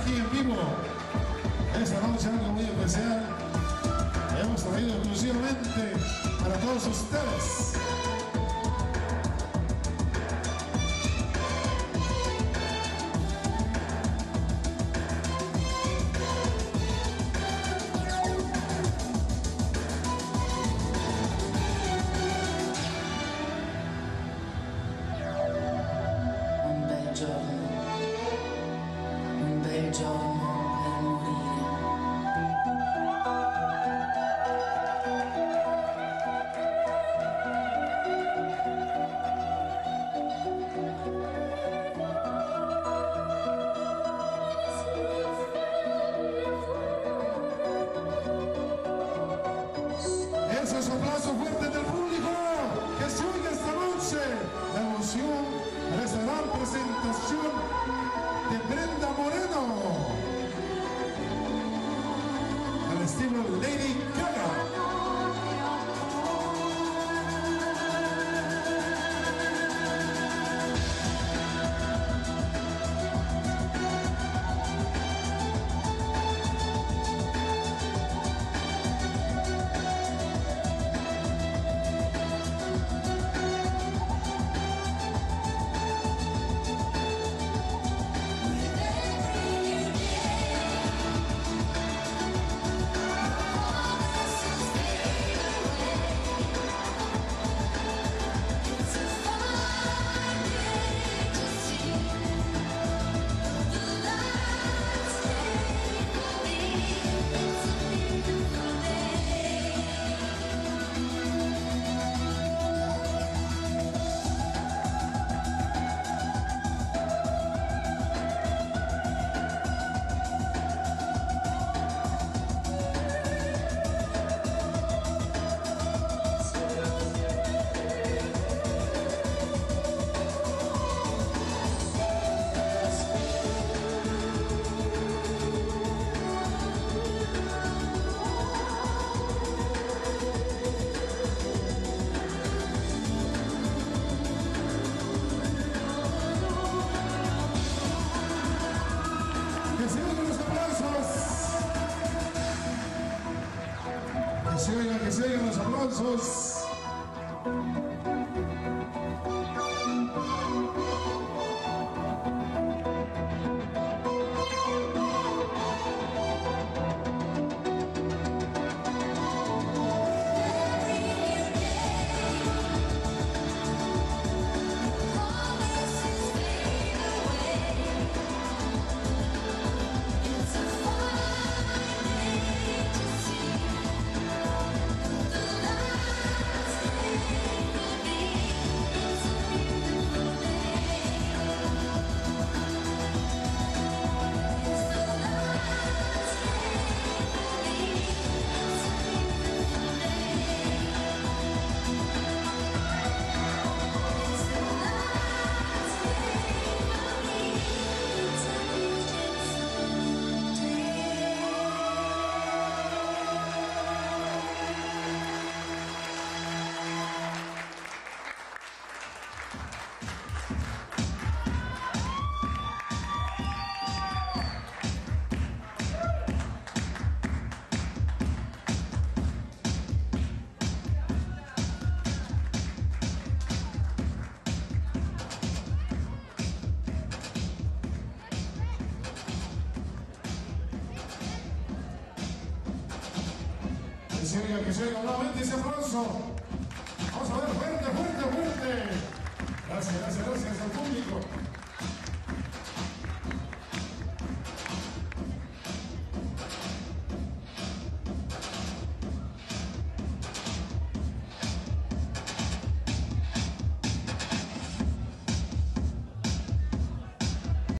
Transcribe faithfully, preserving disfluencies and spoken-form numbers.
aquí en vivo. Esta noche algo muy especial. Hemos traído exclusivamente para todos ustedes. Un bel giorno, un bel giorno per morire. Ese es un aplauso fuerte del público que se oiga esta noche. La emoción de esta gran presentación de Brenda Moreno al estilo Lady Gaga. Que se oigan los aplausos. Que se oigan, que se oigan los aplausos. Que se oiga, que se oiga nuevamente ese aplauso. Vamos a ver, fuerte, fuerte, fuerte. Gracias, gracias, gracias al público.